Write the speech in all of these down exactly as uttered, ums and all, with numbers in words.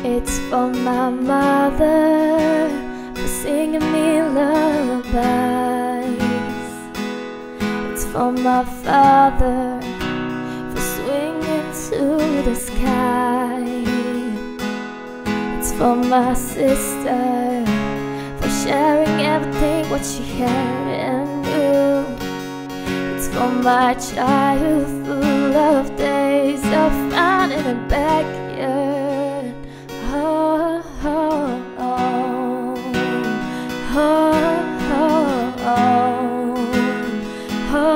It's for my mother for singing me lullabies. It's for my father for swinging to the sky. It's for my sister for sharing everything what she had and knew. It's for my child full of days of fun in the backyard. Oh, oh, oh, oh, oh, oh,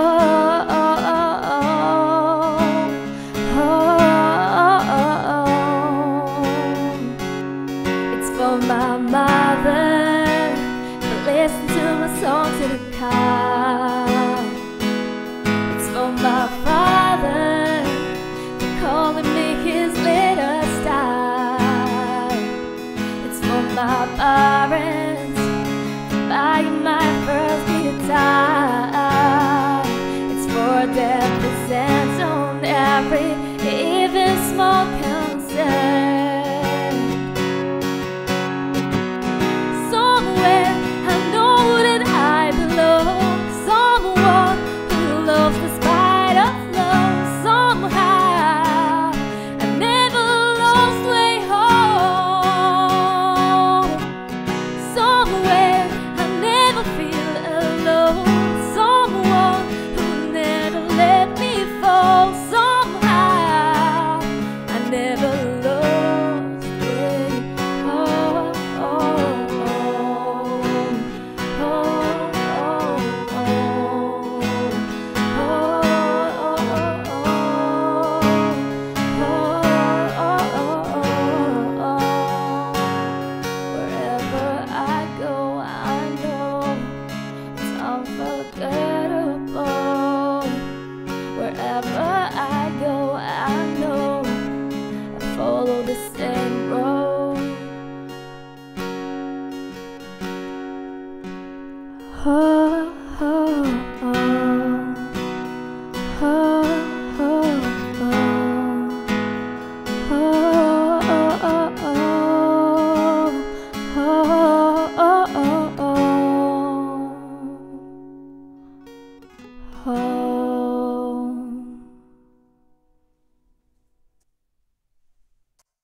oh. It's for my mother to listen to my songs in the car. It's for my father for calling me his little star. It's for my parents for buying my first guitar. It's for their presents on every even small concert. Somewhere I know that I belong, someone who loves the spite of love. Somehow I never lost way home. Somewhere I never feel alone, someone who never let me fall. Somehow I never lost way home. Oh, oh, oh, oh, wherever I go, I know it's unforgettable. Wherever I go, I know I follow the same road.